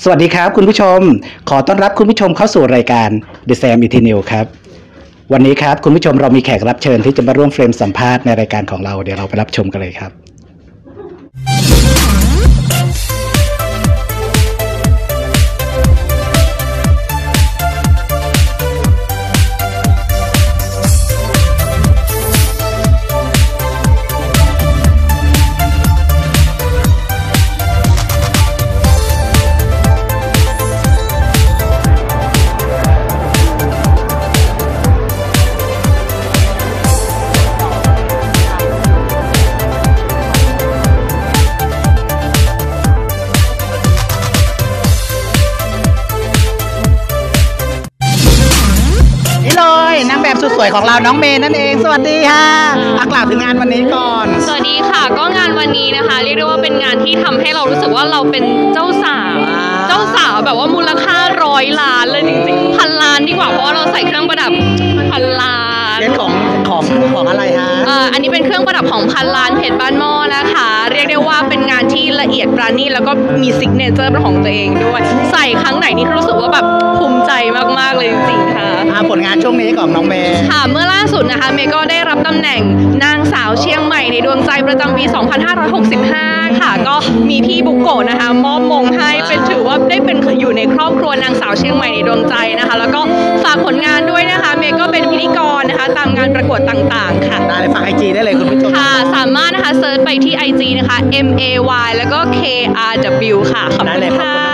สวัสดีครับคุณผู้ชมขอต้อนรับคุณผู้ชมเข้าสู่รายการ The Sam ET New ครับวันนี้ครับคุณผู้ชมเรามีแขกรับเชิญที่จะมาร่วมเฟรมสัมภาษณ์ในรายการของเราเดี๋ยวเราไปรับชมกันเลยครับนางแบบสุดสวยของเราน้องเมย์นั่นเองสวัสดีค่ะกล่าวถึงงานวันนี้ก่อนสวัสดีค่ะก็งานวันนี้นะคะเรียกได้ว่าเป็นงานที่ทำให้เรารู้สึกว่าเราเป็นเจ้าสาวแบบว่ามูลค่า100 ล้านเลยจริงๆพันล้านดีกว่าเพราะว่าเราใส่เครื่องประดับพันล้านเป็นของอะไรฮะอันนี้เป็นเครื่องประดับของพันล้านเพชรบ้านหม้อนะคะเรียกได้ว่าเป็นงานที่ละเอียดปราณีตแล้วก็มีซิกเนเจอร์เป็นของตัวเองด้วยใส่ครั้งไหนนี่รู้สึกว่าแบบภูมิใจมากๆเลยจริงๆค่ะผลงานช่วงนี้ของน้องเมย์ค่ะเมื่อล่าสุดนะคะเมย์ก็ได้รับตำแหน่งนางสาวเชียงใหม่ในดวงใจประจำปี 2565 ค่ะก็มีพี่บุโกะนะคะมอบมงให้เป็นถือว่าได้เป็นอยู่ในครอบครัวนางสาวเชียงใหม่ในดวงใจนะคะแล้วก็ฝากผลงานด้วยนะคะเมย์ก็เป็นพิธีกรนะคะตามงานประกวดต่างๆค่ะได้เลยฝาก IG ได้เลยคุณผู้ชมค่ะสามารถนะคะเซิร์ชไปที่ IG นะคะ MAY แล้วก็KRW ค่ะขอบคุณค่ะ